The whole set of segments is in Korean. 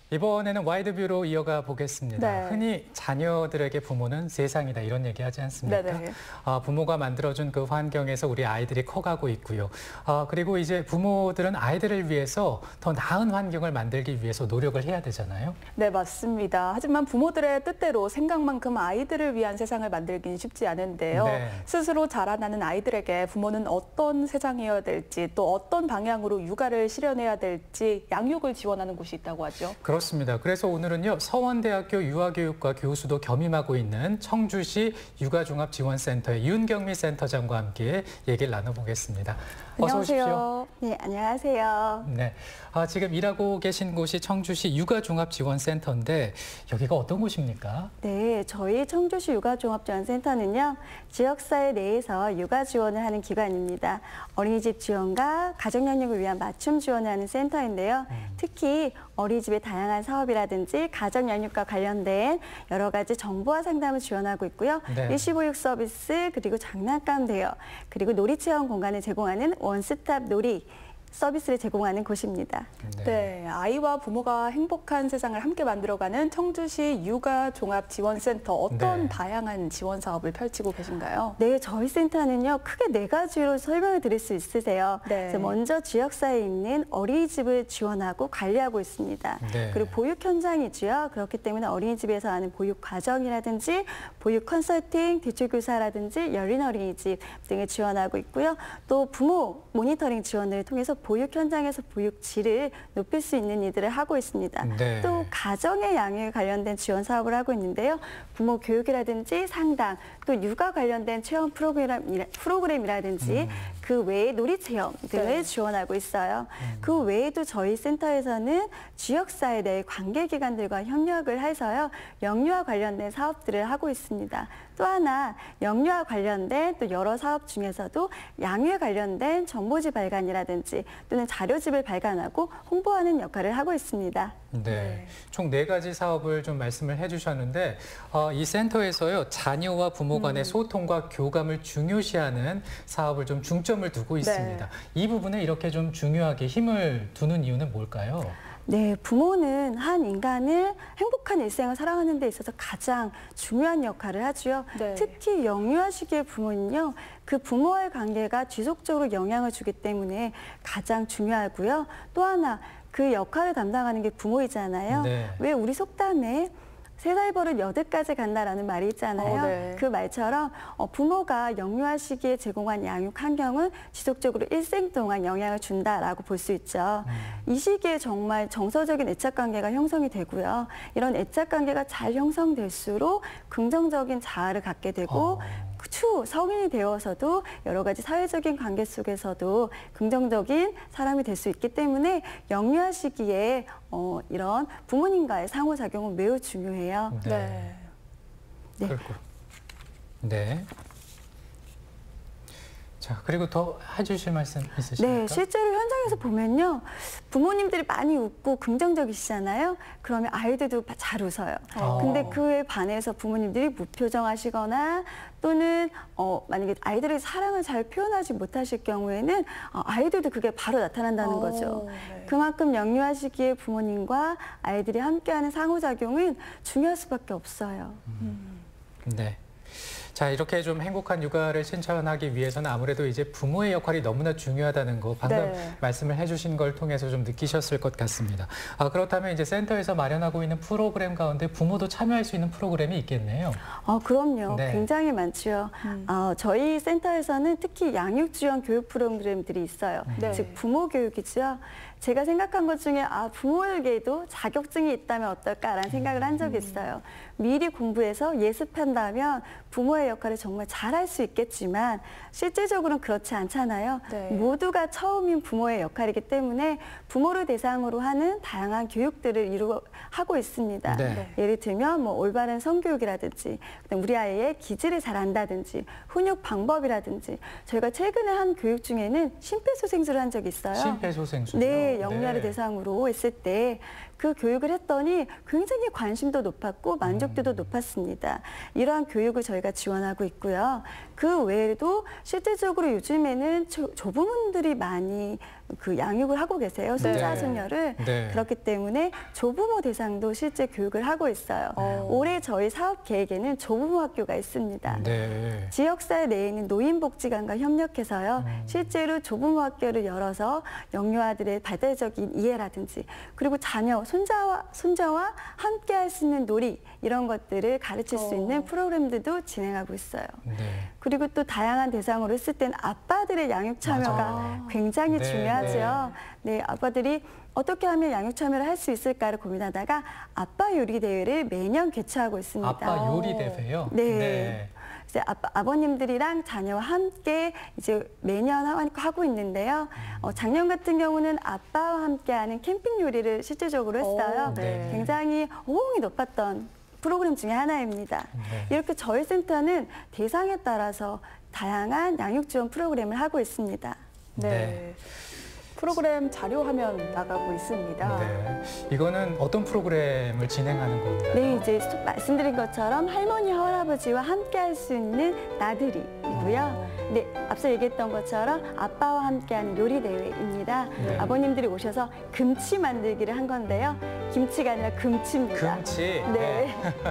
이번에는 와이드뷰로 이어가 보겠습니다. 네. 흔히 자녀들에게 부모는 세상이다 이런 얘기하지 않습니까? 네네. 부모가 만들어준 그 환경에서 우리 아이들이 커가고 있고요. 그리고 이제 부모들은 아이들을 위해서 더 나은 환경을 만들기 위해서 노력을 해야 되잖아요. 네, 맞습니다. 하지만 부모들의 뜻대로 생각만큼 아이들을 위한 세상을 만들기는 쉽지 않은데요. 네. 스스로 자라나는 아이들에게 부모는 어떤 세상이어야 될지 또 어떤 방향으로 육아를 실현해야 될지 양육을 지원하는 곳이 있다고 하죠. 그렇습니다. 그래서 오늘은요, 서원대학교 유아교육과 교수도 겸임하고 있는 청주시 육아종합지원센터의 윤경미 센터장과 함께 얘기를 나눠보겠습니다. 어서 오십시오. 안녕하세요. 네, 안녕하세요. 네, 지금 일하고 계신 곳이 청주시 육아종합지원센터인데 여기가 어떤 곳입니까? 네, 저희 청주시 육아종합지원센터는요, 지역사회 내에서 육아 지원을 하는 기관입니다. 어린이집 지원과 가정양육을 위한 맞춤 지원을 하는 센터인데요. 특히 어린이집의 다양한 사업이라든지 가정양육과 관련된 여러 가지 정보와 상담을 지원하고 있고요. 네. 일시보육 서비스, 그리고 장난감 대여, 그리고 놀이체험 공간을 제공하는 원스톱 놀이 서비스를 제공하는 곳입니다. 네, 아이와 부모가 행복한 세상을 함께 만들어가는 청주시 육아종합지원센터 어떤 네. 다양한 지원 사업을 펼치고 계신가요? 네, 저희 센터는요, 크게 네 가지로 설명을 드릴 수 있으세요. 네. 그래서 먼저 지역사회에 있는 어린이집을 지원하고 관리하고 있습니다. 네. 그리고 보육 현장이죠. 그렇기 때문에 어린이집에서 하는 보육 과정이라든지 보육 컨설팅, 기초교사라든지 열린 어린이집 등을 지원하고 있고요. 또 부모 모니터링 지원을 통해서 보육 현장에서 보육 질을 높일 수 있는 일들을 하고 있습니다. 네. 또 가정의 양육에 관련된 지원 사업을 하고 있는데요. 부모 교육이라든지 상담, 또 육아 관련된 체험 프로그램이라든지 그 외에 놀이 체험 등을 네. 지원하고 있어요. 그 외에도 저희 센터에서는 지역사회 내 관계기관들과 협력을 해서요. 영유아 관련된 사업들을 하고 있습니다. 또 하나 영유아 관련된 또 여러 사업 중에서도 양육에 관련된 정보지 발간이라든지 또는 자료집을 발간하고 홍보하는 역할을 하고 있습니다. 네, 총 네 가지 사업을 좀 말씀을 해주셨는데 이 센터에서요 자녀와 부모 간의 소통과 교감을 중요시하는 사업을 좀 중점을 두고 있습니다. 이 부분에 이렇게 좀 중요하게 힘을 두는 이유는 뭘까요? 네, 부모는 한 인간을 행복한 일생을 살아가는 데 있어서 가장 중요한 역할을 하죠. 네. 특히 영유아 시기의 부모는요, 그 부모와의 관계가 지속적으로 영향을 주기 때문에 가장 중요하고요. 또 하나, 그 역할을 담당하는 게 부모이잖아요. 네. 왜 우리 속담에 3살 버릇 8가지 간다라는 말이 있잖아요. 네. 그 말처럼 부모가 영유아 시기에 제공한 양육 환경은 지속적으로 일생 동안 영향을 준다라고 볼 수 있죠. 이 시기에 정말 정서적인 애착관계가 형성이 되고요. 이런 애착관계가 잘 형성될수록 긍정적인 자아를 갖게 되고 추후 성인이 되어서도 여러 가지 사회적인 관계 속에서도 긍정적인 사람이 될 수 있기 때문에 영유아 시기에 이런 부모님과의 상호작용은 매우 중요해요. 네. 네. 그렇고. 네. 자, 그리고 더 해주실 말씀 있으십니까? 네, 실제로 현장에서 보면요. 부모님들이 많이 웃고 긍정적이시잖아요. 그러면 아이들도 잘 웃어요. 근데 그에 반해서 부모님들이 무표정하시거나 또는 만약에 아이들의 사랑을 잘 표현하지 못하실 경우에는 아이들도 그게 바로 나타난다는 거죠. 네. 그만큼 영유아 시기에 부모님과 아이들이 함께하는 상호작용은 중요할 수밖에 없어요. 네. 자, 이렇게 좀 행복한 육아를 실천하기 위해서는 아무래도 이제 부모의 역할이 너무나 중요하다는 거 방금 네. 말씀을 해주신 걸 통해서 좀 느끼셨을 것 같습니다. 그렇다면 이제 센터에서 마련하고 있는 프로그램 가운데 부모도 참여할 수 있는 프로그램이 있겠네요. 그럼요. 네. 굉장히 많죠. 저희 센터에서는 특히 양육 지원 교육 프로그램들이 있어요. 네. 즉 부모 교육이죠. 제가 생각한 것 중에 부모에게도 자격증이 있다면 어떨까라는 생각을 한 적이 있어요. 미리 공부해서 예습한다면 부모의 역할을 정말 잘할 수 있겠지만 실질적으로는 그렇지 않잖아요. 네. 모두가 처음인 부모의 역할이기 때문에 부모를 대상으로 하는 다양한 교육들을 하고 있습니다. 네. 예를 들면 뭐 올바른 성교육이라든지 우리 아이의 기질을 잘 안다든지 훈육 방법이라든지 저희가 최근에 한 교육 중에는 심폐소생술을 한 적이 있어요. 심폐소생술이요? 네, 영유아를 네. 대상으로 했을 때 그 교육을 했더니 굉장히 관심도 높았고 만족도도 높았습니다. 이러한 교육을 저희가 지원하고 있고요. 그 외에도 실질적으로 요즘에는 조부모들이 많이 그 양육을 하고 계세요. 손자, 네. 손녀를. 네. 그렇기 때문에 조부모 대상도 실제 교육을 하고 있어요. 올해 저희 사업 계획에는 조부모 학교가 있습니다. 네. 지역사회 내에 있는 노인복지관과 협력해서요. 실제로 조부모 학교를 열어서 영유아들의 발달적인 이해라든지 그리고 자녀, 손자와 함께 할 수 있는 놀이 이런 것들을 가르칠 수 있는 프로그램들도 진행하고 있어요. 네. 그리고 또 다양한 대상으로 했을 때는 아빠들의 양육 참여가 맞아요. 굉장히 네, 중요하죠. 네, 아빠들이 어떻게 하면 양육 참여를 할 수 있을까를 고민하다가 아빠 요리 대회를 매년 개최하고 있습니다. 아빠 요리 대회요? 네. 이제 아버님들이랑 자녀와 함께 이제 매년 하고 있는데요. 작년 같은 경우는 아빠와 함께하는 캠핑 요리를 실질적으로 했어요. 네. 굉장히 호응이 높았던 프로그램 중에 하나입니다. 네. 이렇게 저희 센터는 대상에 따라서 다양한 양육 지원 프로그램을 하고 있습니다. 네. 네. 프로그램 자료 화면 나가고 있습니다. 네. 이거는 어떤 프로그램을 진행하는 건가요? 네, 이제 말씀드린 것처럼 할머니, 할아버지와 함께 할 수 있는 나들이이고요. 네, 앞서 얘기했던 것처럼 아빠와 함께하는 요리 대회입니다. 네. 아버님들이 오셔서 금치 만들기를 한 건데요. 김치가 아니라 금치입니다. 금치. 네.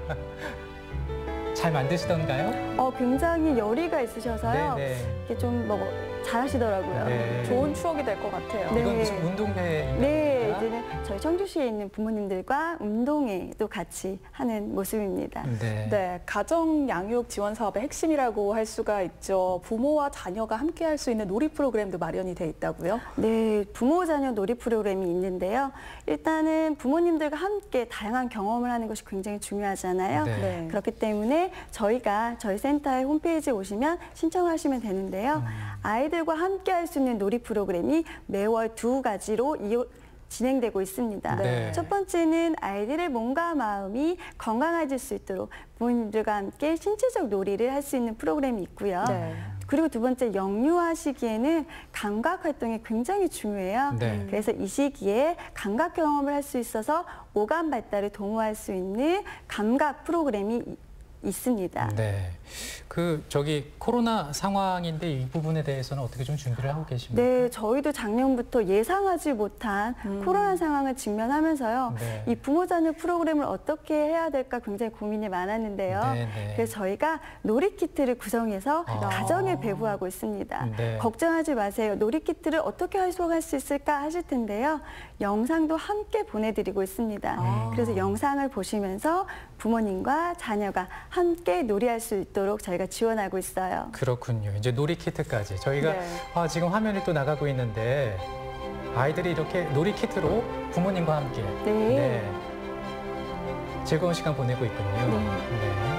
잘 만드시던가요? 굉장히 열의가 있으셔서요. 네. 이게 좀 잘하시더라고요. 네. 좋은 추억이 될 것 같아요. 네. 이건 무슨 운동회인가요? 네, 이제는 저희 청주시에 있는 부모님들과 운동회도 같이 하는 모습입니다. 네. 네, 가정 양육 지원 사업의 핵심이라고 할 수가 있죠. 부모와 자녀가 함께 할 수 있는 놀이 프로그램도 마련이 돼 있다고요? 네, 부모 자녀 놀이 프로그램이 있는데요. 일단은 부모님들과 함께 다양한 경험을 하는 것이 굉장히 중요하잖아요. 네. 그렇기 때문에 저희 센터의 홈페이지에 오시면 신청하시면 되는데요. 아이들과 함께 할 수 있는 놀이 프로그램이 매월 2가지로 진행되고 있습니다. 네. 첫 번째는 아이들의 몸과 마음이 건강해질 수 있도록 부모님들과 함께 신체적 놀이를 할 수 있는 프로그램이 있고요. 네. 그리고 두 번째, 영유아 시기에는 감각 활동이 굉장히 중요해요. 네. 그래서 이 시기에 감각 경험을 할 수 있어서 오감 발달을 도모할 수 있는 감각 프로그램이 있습니다. 네. 코로나 상황인데 이 부분에 대해서는 어떻게 좀 준비를 하고 계십니까? 네, 저희도 작년부터 예상하지 못한 코로나 상황을 직면하면서요. 네. 이 부모 자녀 프로그램을 어떻게 해야 될까 굉장히 고민이 많았는데요. 네. 그래서 저희가 놀이키트를 구성해서 가정에 배부하고 있습니다. 네. 걱정하지 마세요. 놀이키트를 어떻게 활용할 수 있을까 하실 텐데요. 영상도 함께 보내드리고 있습니다. 그래서 영상을 보시면서 부모님과 자녀가 함께 놀이할 수 있도록 저희가 지원하고 있어요. 그렇군요. 이제 놀이키트까지. 저희가 네. 지금 화면이 또 나가고 있는데 아이들이 이렇게 놀이키트로 부모님과 함께 네. 즐거운 시간 보내고 있군요. 네.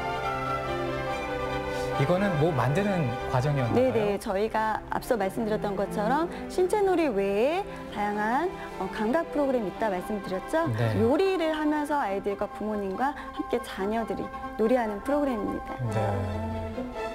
이거는 뭐 만드는 과정이었나요? 네네, 저희가 앞서 말씀드렸던 것처럼 신체놀이 외에 다양한 감각 프로그램이 있다 말씀드렸죠. 네. 요리를 하면서 아이들과 부모님과 함께 자녀들이 놀이하는 프로그램입니다. 네.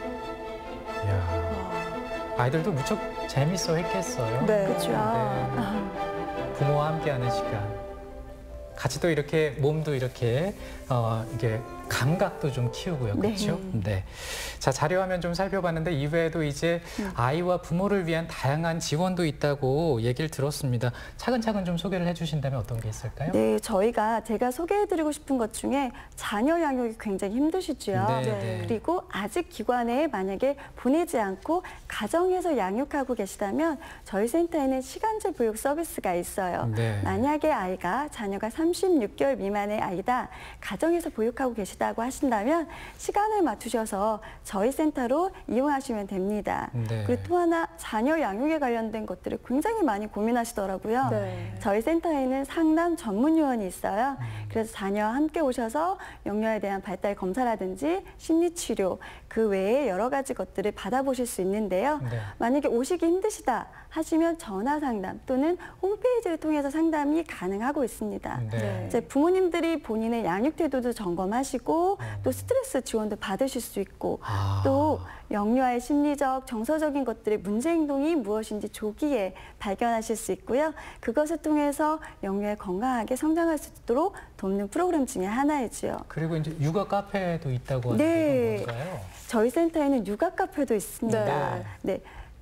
이야, 아이들도 무척 재밌어 했겠어요. 네. 그렇죠. 부모와 함께하는 시간. 같이 또 이렇게 몸도 이렇게 이게 감각도 좀 키우고요, 그렇죠? 네. 자, 자료 화면 좀 살펴봤는데 이외에도 이제 아이와 부모를 위한 다양한 지원도 있다고 얘기를 들었습니다. 차근차근 좀 소개를 해주신다면 어떤 게 있을까요? 네, 제가 소개해드리고 싶은 것 중에 자녀 양육이 굉장히 힘드시죠. 네. 그리고 아직 기관에 만약에 보내지 않고 가정에서 양육하고 계시다면 저희 센터에는 시간제 보육 서비스가 있어요. 네. 만약에 자녀가 36개월 미만의 아이다, 가정에서 보육하고 계시다고 하신다면 시간을 맞추셔서 저희 센터로 이용하시면 됩니다. 네. 그리고 또 하나, 자녀 양육에 관련된 것들을 굉장히 많이 고민하시더라고요. 네. 저희 센터에는 상담 전문 요원이 있어요. 그래서 자녀와 함께 오셔서 영유아에 대한 발달 검사라든지 심리치료, 그 외에 여러 가지 것들을 받아보실 수 있는데요. 네. 만약에 오시기 힘드시다 하시면 전화 상담 또는 홈페이지를 통해서 상담이 가능하고 있습니다. 네. 이제 부모님들이 본인의 양육 태도도 점검하시고 가능하시고 또 스트레스 지원도 받으실 수 있고 또 영유아의 심리적, 정서적인 것들의 문제 행동이 무엇인지 조기에 발견하실 수 있고요. 그것을 통해서 영유아 건강하게 성장할 수 있도록 돕는 프로그램 중에 하나이지요. 그리고 이제 육아 카페도 있다고 하는데 네. 이건 뭔가요? 저희 센터에는 육아 카페도 있습니다. 네.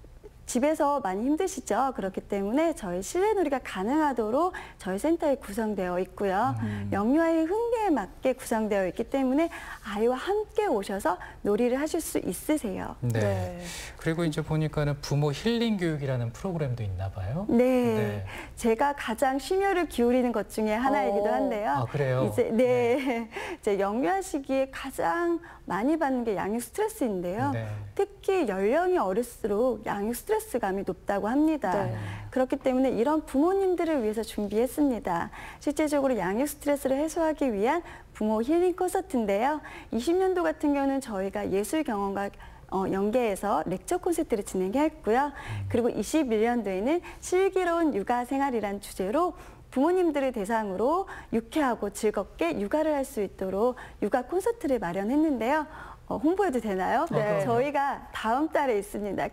집에서 많이 힘드시죠? 그렇기 때문에 저희 실내 놀이가 가능하도록 저희 센터에 구성되어 있고요. 영유아의 흥미에 맞게 구성되어 있기 때문에 아이와 함께 오셔서 놀이를 하실 수 있으세요. 네. 네. 그리고 이제 보니까는 부모 힐링 교육이라는 프로그램도 있나 봐요. 네. 네. 제가 가장 심혈을 기울이는 것 중에 하나이기도 한데요. 아, 그래요? 이제 이제 영유아 시기에 가장 많이 받는 게 양육 스트레스인데요. 네. 특히 연령이 어릴수록 양육 스트레스감이 높다고 합니다. 네. 그렇기 때문에 이런 부모님들을 위해서 준비했습니다. 실제적으로 양육 스트레스를 해소하기 위한 부모 힐링 콘서트인데요. 20년도 같은 경우는 저희가 예술 경험과 연계해서 렉처 콘서트를 진행했고요. 그리고 21년도에는 슬기로운 육아 생활이란 주제로 부모님들을 대상으로 유쾌하고 즐겁게 육아를 할 수 있도록 육아 콘서트를 마련했는데요. 홍보해도 되나요? 네. 저희가 다음 달에 있습니다.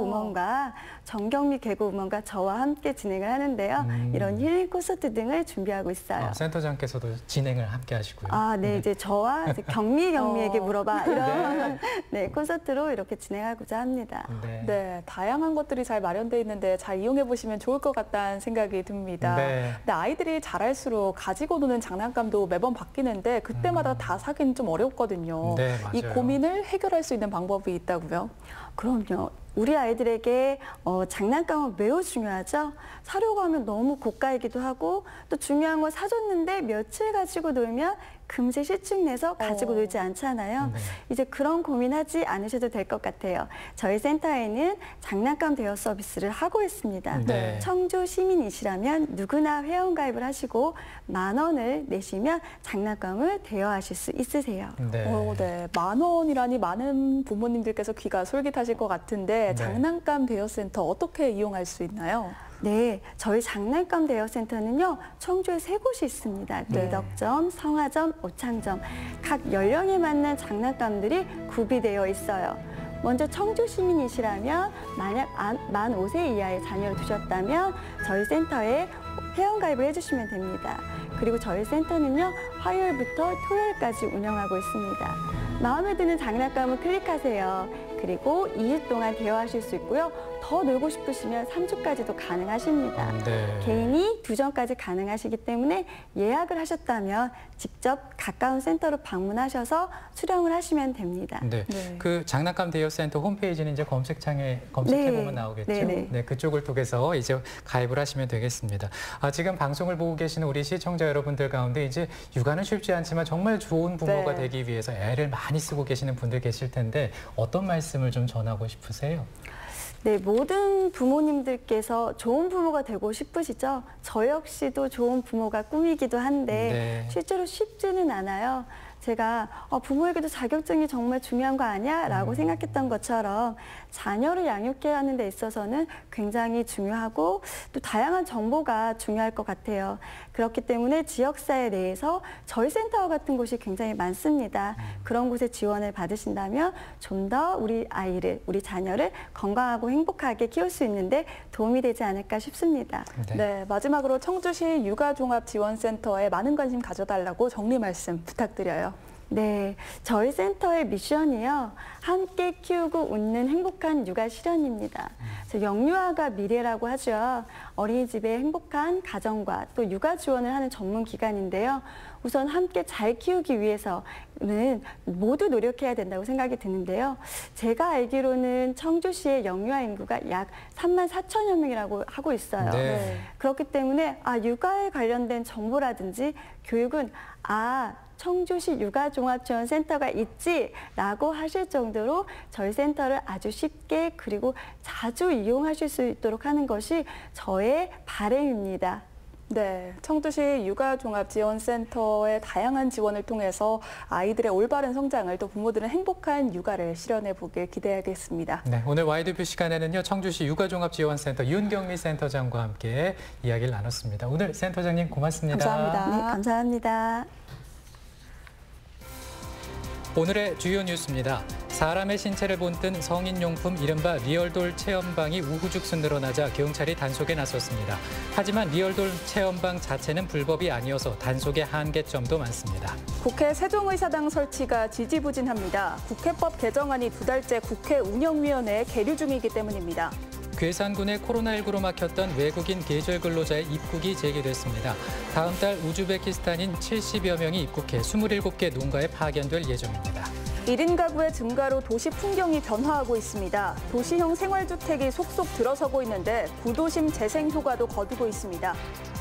개그우먼과 정경미 개그우먼과 저와 함께 진행을 하는데요. 이런 힐링 콘서트 등을 준비하고 있어요. 센터장께서도 진행을 함께 하시고요. 네, 이제 저와 이제 경미에게 물어봐 이런 네, 콘서트로 이렇게 진행하고자 합니다. 네. 네, 다양한 것들이 잘 마련되어 있는데 잘 이용해 보시면 좋을 것 같다는 생각이 듭니다. 네. 근데 아이들이 자랄수록 가지고 노는 장난감도 매번 바뀌는데 그때마다 다 사기는 좀 어렵거든요. 네, 이 맞아요. 고민을 해결할 수 있는 방법이 있다고요? 그럼요. 우리 아이들에게 장난감은 매우 중요하죠. 사려고 하면 너무 고가이기도 하고 또 중요한 건 사줬는데 며칠 가지고 놀면 금세 실증내서 가지고 놀지 않잖아요. 네. 이제 그런 고민하지 않으셔도 될 것 같아요. 저희 센터에는 장난감 대여 서비스를 하고 있습니다. 네. 청주 시민이시라면 누구나 회원가입을 하시고 10,000원을 내시면 장난감을 대여하실 수 있으세요. 네. 네. 10,000원이라니 많은 부모님들께서 귀가 솔깃하실 것 같은데 네. 장난감 대여센터 어떻게 이용할 수 있나요? 네, 저희 장난감 대여센터는요, 청주에 3곳이 있습니다. 네. 대덕점, 성화점, 오창점. 각 연령에 맞는 장난감들이 구비되어 있어요. 먼저 청주 시민이시라면 만약 만 5세 이하의 자녀를 두셨다면 저희 센터에 회원가입을 해주시면 됩니다. 그리고 저희 센터는요, 화요일부터 토요일까지 운영하고 있습니다. 마음에 드는 장난감을 클릭하세요. 그리고 2주 동안 대여하실 수 있고요. 더 놀고 싶으시면 3주까지도 가능하십니다. 네. 개인이 2전까지 가능하시기 때문에 예약을 하셨다면 직접 가까운 센터로 방문하셔서 수령을 하시면 됩니다. 네. 네. 그 장난감 대여센터 홈페이지는 이제 검색창에 검색해보면 네. 나오겠죠. 네네. 네, 그쪽을 통해서 이제 가입을 하시면 되겠습니다. 지금 방송을 보고 계시는 우리 시청자 여러분들 가운데 이제 육아는 쉽지 않지만 정말 좋은 부모가 네. 되기 위해서 애를 많이 쓰고 계시는 분들 계실 텐데 어떤 말씀을 좀 전하고 싶으세요? 네, 모든 부모님들께서 좋은 부모가 되고 싶으시죠? 저 역시도 좋은 부모가 꿈이기도 한데 네. 실제로 쉽지는 않아요. 제가 부모에게도 자격증이 정말 중요한 거 아니야? 라고 생각했던 것처럼 자녀를 양육해야 하는 데 있어서는 굉장히 중요하고 또 다양한 정보가 중요할 것 같아요. 그렇기 때문에 지역사회 내에서 저희 센터 같은 곳이 굉장히 많습니다. 그런 곳에 지원을 받으신다면 좀 더 우리 아이를, 우리 자녀를 건강하고 행복하게 키울 수 있는데 도움이 되지 않을까 싶습니다. 네, 마지막으로 청주시 육아종합지원센터에 많은 관심 가져달라고 정리 말씀 부탁드려요. 네, 저희 센터의 미션이요. 함께 키우고 웃는 행복한 육아 실현입니다. 영유아가 미래라고 하죠. 어린이집의 행복한 가정과 또 육아 지원을 하는 전문 기관인데요. 우선 함께 잘 키우기 위해서는 모두 노력해야 된다고 생각이 드는데요. 제가 알기로는 청주시의 영유아 인구가 약 34,000여 명이라고 하고 있어요. 네. 그렇기 때문에 육아에 관련된 정보라든지 교육은 청주시 육아종합지원센터가 있지라고 하실 정도로 저희 센터를 아주 쉽게 그리고 자주 이용하실 수 있도록 하는 것이 저의 바람입니다. 네, 청주시 육아종합지원센터의 다양한 지원을 통해서 아이들의 올바른 성장을 또 부모들은 행복한 육아를 실현해 보길 기대하겠습니다. 네, 오늘 와이드뷰 시간에는요, 청주시 육아종합지원센터 윤경미 센터장과 함께 이야기를 나눴습니다. 오늘 센터장님 고맙습니다. 감사합니다. 네, 감사합니다. 오늘의 주요 뉴스입니다. 사람의 신체를 본뜬 성인용품 이른바 리얼돌 체험방이 우후죽순 늘어나자 경찰이 단속에 나섰습니다. 하지만 리얼돌 체험방 자체는 불법이 아니어서 단속의 한계점도 많습니다. 국회 세종의사당 설치가 지지부진합니다. 국회법 개정안이 2달째 국회 운영위원회에 계류 중이기 때문입니다. 괴산군의 코로나19로 막혔던 외국인 계절 근로자의 입국이 재개됐습니다. 다음 달 우즈베키스탄인 70여 명이 입국해 27개 농가에 파견될 예정입니다. 1인 가구의 증가로 도시 풍경이 변화하고 있습니다. 도시형 생활주택이 속속 들어서고 있는데 구도심 재생 효과도 거두고 있습니다.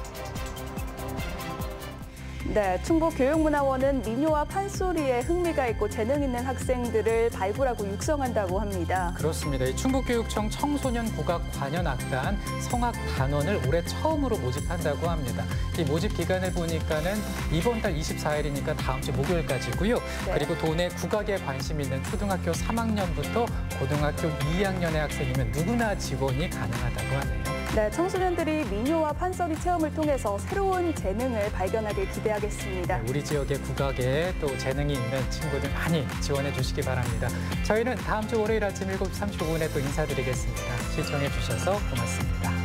네, 충북교육문화원은 민요와 판소리에 흥미가 있고 재능 있는 학생들을 발굴하고 육성한다고 합니다. 그렇습니다. 이 충북교육청 청소년 국악 관현악단 성악단원을 올해 처음으로 모집한다고 합니다. 이 모집 기간을 보니까는 이번 달 24일이니까 다음 주 목요일까지고요. 네. 그리고 도내 국악에 관심 있는 초등학교 3학년부터 고등학교 2학년의 학생이면 누구나 지원이 가능하다고 하네요. 네, 청소년들이 민요와 판소리 체험을 통해서 새로운 재능을 발견하길 기대하겠습니다. 우리 지역의 국악에 또 재능이 있는 친구들 많이 지원해 주시기 바랍니다. 저희는 다음 주 월요일 아침 7시 35분에 또 인사드리겠습니다. 시청해 주셔서 고맙습니다.